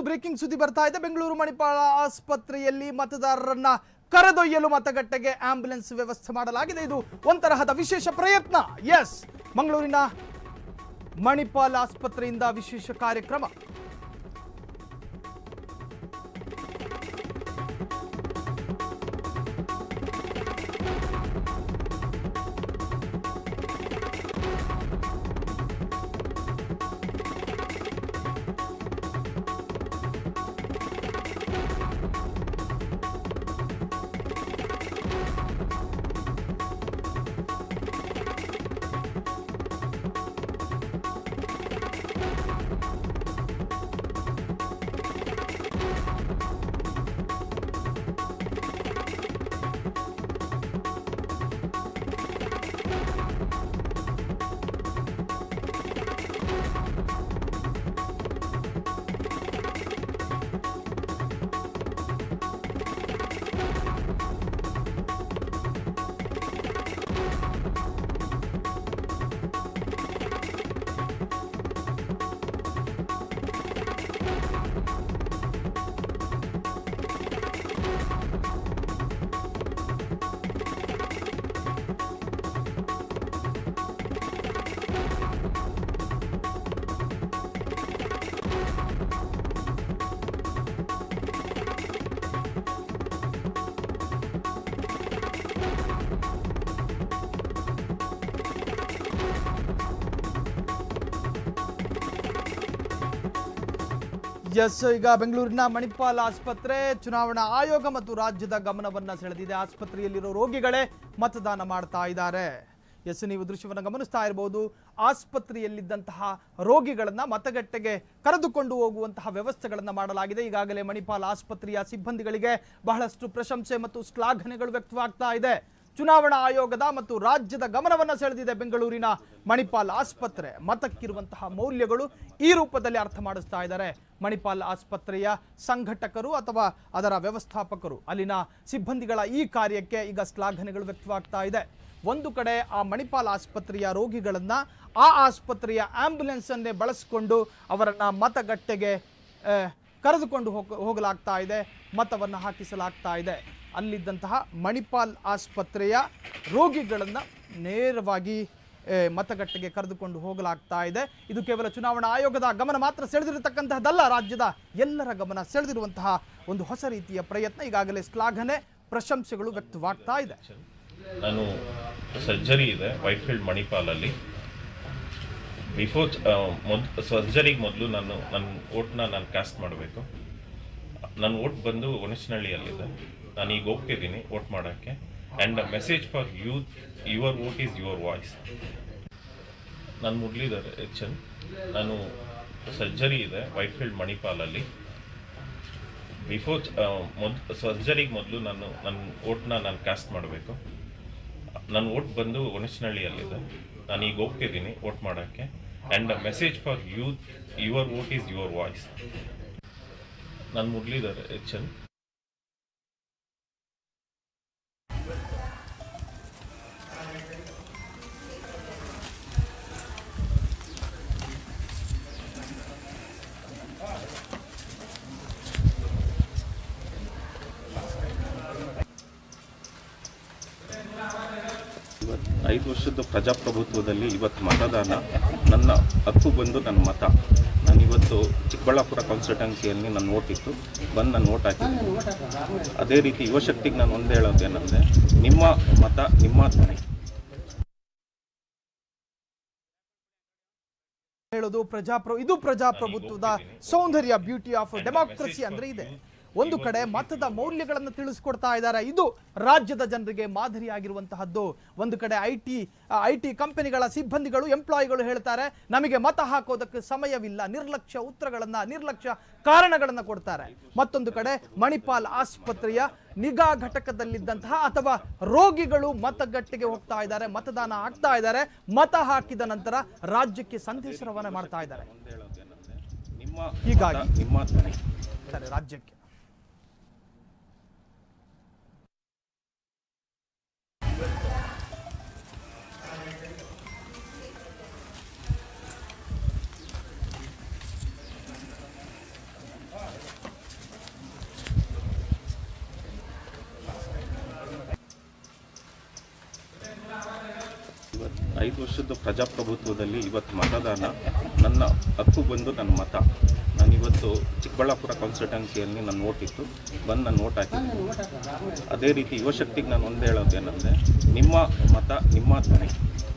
Breaking ಸುದ್ದಿ ಬರ್ತಾ ಇದೆ. ಬೆಂಗಳೂರು ಮಣಿಪಾಲ ಆಸ್ಪತ್ರೆಯಲ್ಲಿ ಮತದಾರರನ್ನ ಕರೆದೊಯ್ಯಲು ಮತಗಟ್ಟೆಗೆ ಆಂಬ್ಯುಲೆನ್ಸ್ ವ್ಯವಸ್ಥೆ ಮಾಡಲಾಗಿದೆ. ಇದು ಒಂತರಹದ ವಿಶೇಷ ಪ್ರಯತ್ನ. ಎಸ್, ಮಂಗಳೂರಿನ ಮಣಿಪಾಲ ಆಸ್ಪತ್ರೆಯಿಂದ ವಿಶೇಷ ಕಾರ್ಯಕ್ರಮ. ಎಸ್, ಈಗ ಬೆಂಗಳೂರಿನ ಮಣಿಪಾಲ ಆಸ್ಪತ್ರೆ ಚುನಾವಣಾ ಆಯೋಗ ಮತ್ತು ರಾಜ್ಯದ ಗಮನವನ್ನ ಸೆಳೆದಿದೆ. ಆಸ್ಪತ್ರೆಯಲ್ಲಿರೋ ರೋಗಿಗಳೇ ಮತದಾನ ಮಾಡ್ತಾ ಇದ್ದಾರೆ. ಎಸ್, ನೀವು ದೃಶ್ಯವನ್ನು ಗಮನಿಸ್ತಾ ಇರಬಹುದು. ಆಸ್ಪತ್ರೆಯಲ್ಲಿದ್ದಂತಹ ರೋಗಿಗಳನ್ನ ಮತಗಟ್ಟೆಗೆ ಕರೆದುಕೊಂಡು ಹೋಗುವಂತಹ ವ್ಯವಸ್ಥೆಗಳನ್ನ ಮಾಡಲಾಗಿದೆ. ಈಗಾಗಲೇ ಮಣಿಪಾಲ ಆಸ್ಪತ್ರೆಯ ಸಿಬ್ಬಂದಿಗಳಿಗೆ ಬಹಳಷ್ಟು ಪ್ರಶಂಸೆ ಮತ್ತು ಶ್ಲಾಘನೆಗಳು ವ್ಯಕ್ತವಾಗ್ತಾ ಇದೆ. ಚುನಾವಣಾ ಆಯೋಗದ ಮತ್ತು ರಾಜ್ಯದ ಗಮನವನ್ನ ಸೆಳೆದಿದೆ ಬೆಂಗಳೂರಿನ ಮಣಿಪಾಲ್ ಆಸ್ಪತ್ರೆ. ಮತಕ್ಕಿರುವಂತಹ ಮೌಲ್ಯಗಳು ಈ ರೂಪದಲ್ಲಿ ಅರ್ಥ ಮಾಡಿಸ್ತಾ ಇದ್ದಾರೆ ಮಣಿಪಾಲ್ ಆಸ್ಪತ್ರೆಯ ಸಂಘಟಕರು ಅಥವಾ ಅದರ ವ್ಯವಸ್ಥಾಪಕರು. ಅಲ್ಲಿನ ಸಿಬ್ಬಂದಿಗಳ ಈ ಕಾರ್ಯಕ್ಕೆ ಈಗ ಶ್ಲಾಘನೆಗಳು ವ್ಯಕ್ತವಾಗ್ತಾ ಇದೆ. ಒಂದು ಕಡೆ ಆ ಮಣಿಪಾಲ್ ಆಸ್ಪತ್ರೆಯ ರೋಗಿಗಳನ್ನ ಆ ಆಸ್ಪತ್ರೆಯ ಆಂಬ್ಯುಲೆನ್ಸ್ ಅನ್ನೇ ಬಳಸಿಕೊಂಡು ಅವರನ್ನ ಮತಗಟ್ಟೆಗೆ ಕರೆದುಕೊಂಡು ಹೋಗಲಾಗ್ತಾ ಇದೆ, ಮತವನ್ನು ಹಾಕಿಸಲಾಗ್ತಾ ಇದೆ. ಅಲ್ಲಿದ್ದಂತಹ ಮಣಿಪಾಲ್ ಆಸ್ಪತ್ರೆಯ ರೋಗಿಗಳನ್ನು ನೇರವಾಗಿ ಮತಗಟ್ಟೆಗೆ ಕರೆದುಕೊಂಡು ಹೋಗಲಾಗ್ತಾ ಇದೆ. ಇದು ಕೇವಲ ಚುನಾವಣಾ ಆಯೋಗದ ಗಮನ ಮಾತ್ರ ಸೆಳೆದಿರತಕ್ಕಂತಹದ್ದಲ್ಲ, ರಾಜ್ಯದ ಎಲ್ಲರ ಗಮನ ಸೆಳೆದಿರುವಂತಹ ಒಂದು ಹೊಸ ರೀತಿಯ ಪ್ರಯತ್ನ. ಈಗಾಗಲೇ ಶ್ಲಾಘನೆ, ಪ್ರಶಂಸೆಗಳು ವ್ಯಕ್ತವಾಗ್ತಾ ಇದೆ. ನಾನು ಸರ್ಜರಿ ಇದೆ ವೈಟ್ಫೀಲ್ಡ್ ಮಣಿಪಾಲಲ್ಲಿ. ಬಿಫೋರ್ ಸರ್ಜರಿಗೆ ಮೊದಲು ನನ್ನ ಓಟ್ನ ನಾನು ಕಾಸ್ಟ್ ಮಾಡಬೇಕು. ನನ್ನ ಓಟ್ ಬಂದು ಒಣಚನಹಳ್ಳಿಯಲ್ಲಿದೆ. ನಾನು ಈಗ ಹೋಗ್ತಿದ್ದೀನಿ ವೋಟ್ ಮಾಡೋಕ್ಕೆ. And message for youth, your vote is your voice. ನಾನು ಮುರಳೀಧರ್ ಎಚ್.ಎನ್. ನಾನು ಸರ್ಜರಿ ಇದೆ ವೈಟ್ಫೀಲ್ಡ್ ಮಣಿಪಾಲಲ್ಲಿ. ಬಿಫೋರ್ ಸರ್ಜರಿಗೆ ಮೊದಲು ನನ್ನ ಓಟ್ನ ನಾನು ಕಾಸ್ಟ್ ಮಾಡಬೇಕು. ನನ್ನ ಓಟ್ ಬಂದು ಒಣಚನಹಳ್ಳಿಯಲ್ಲಿದೆ. ನಾನು ಈಗ ಹೋಗ್ತಿದ್ದೀನಿ ವೋಟ್ ಮಾಡೋಕ್ಕೆ. And message for youth, your vote is your voice. ನಾನು ಮುರಳೀಧರ್ ಎಚ್.ಎನ್. ಇವತ್ತು 5 ವರ್ಷದ ಪ್ರಜಾಪ್ರಭುತ್ವದಲ್ಲಿ ಇವತ್ತು ಮತದಾನ ನನ್ನ ಹಕ್ಕು ಬಂದು ನನ್ನ ಮತ. ನಾನು ಇವತ್ತು ಚಿಕ್ಕಬಳ್ಳಾಪುರ ಕಾನ್ಸ್ಟಿಟ್ಯೂನ್ಸಿಯಲ್ಲಿ ನನ್ನ ಓಟ್ ಇತ್ತು, ಬಂದು ನಾನು ಓಟ್ ಹಾಕಿದ್ದೀನಿ. ಅದೇ ರೀತಿ ಯುವಶಕ್ತಿಗೆ ನಾನು ಒಂದೇ ಹೇಳೋದೇನೆಂದರೆ, ನಿಮ್ಮ ಮತ ನಿಮ್ಮ ಧ್ವನಿ. ಹೇಳೋದು ಇದು ಪ್ರಜಾಪ್ರಭುತ್ವದ ಸೌಂದರ್ಯ, ಬ್ಯೂಟಿ ಆಫ್ ಡೆಮಾಕ್ರಸಿ ಅಂದ್ರೆ ಇದೆ. ಒಂದು ಕಡೆ ಮತದ ಮೌಲ್ಯಗಳನ್ನು ತಿಳಿಸ್ಕೊಡ್ತಾ ಇದ್ದಾರೆ. ಇದು ರಾಜ್ಯದ ಜನರಿಗೆ ಮಾದರಿಯಾಗಿರುವಂತಹದ್ದು. ಒಂದು ಕಡೆ ಐಟಿ ಕಂಪನಿಗಳ ಸಿಬ್ಬಂದಿಗಳು, ಎಂಪ್ಲಾಯಿಗಳು ಹೇಳ್ತಾರೆ, ನಮಗೆ ಮತ ಹಾಕೋದಕ್ಕೆ ಸಮಯವಿಲ್ಲ, ನಿರ್ಲಕ್ಷ್ಯ ಕಾರಣಗಳನ್ನು ಕೊಡ್ತಾರೆ. ಮತ್ತೊಂದು ಕಡೆ ಮಣಿಪಾಲ್ ಆಸ್ಪತ್ರೆಯ ನಿಗಾ ಘಟಕದಲ್ಲಿದ್ದಂತಹ ಅಥವಾ ರೋಗಿಗಳು ಮತಗಟ್ಟೆಗೆ ಹೋಗ್ತಾ ಇದ್ದಾರೆ, ಮತದಾನ ಆಗ್ತಾ ಇದ್ದಾರೆ. ಮತ ಹಾಕಿದ ನಂತರ ರಾಜ್ಯಕ್ಕೆ ಸಂದೇಶ ರವಾನೆ ಮಾಡ್ತಾ ಇದ್ದಾರೆ. ಹೀಗಾಗಿ ರಾಜ್ಯಕ್ಕೆ 5 ವರ್ಷದ ಪ್ರಜಾಪ್ರಭುತ್ವದಲ್ಲಿ ಇವತ್ತು ಮತದಾನ ನನ್ನ ಹಕ್ಕು ಬಂದು ನನ್ನ ಮತ. ನಾನಿವತ್ತು ಚಿಕ್ಕಬಳ್ಳಾಪುರ ಕಾನ್ಸ್ಟಿಟ್ಯೂನ್ಸಿಯಲ್ಲಿ ನನ್ನ ವೋಟ್ ಇತ್ತು, ಬಂದು ನಾನು ವೋಟ್ ಹಾಕಿದ್ದೀನಿ. ಅದೇ ರೀತಿ ಯುವಶಕ್ತಿಗೆ ನಾನು ಒಂದು ಹೇಳೋದೇನೆಂದರೆ, ನಿಮ್ಮ ಮತ ನಿಮ್ಮ ಧ್ವನಿ.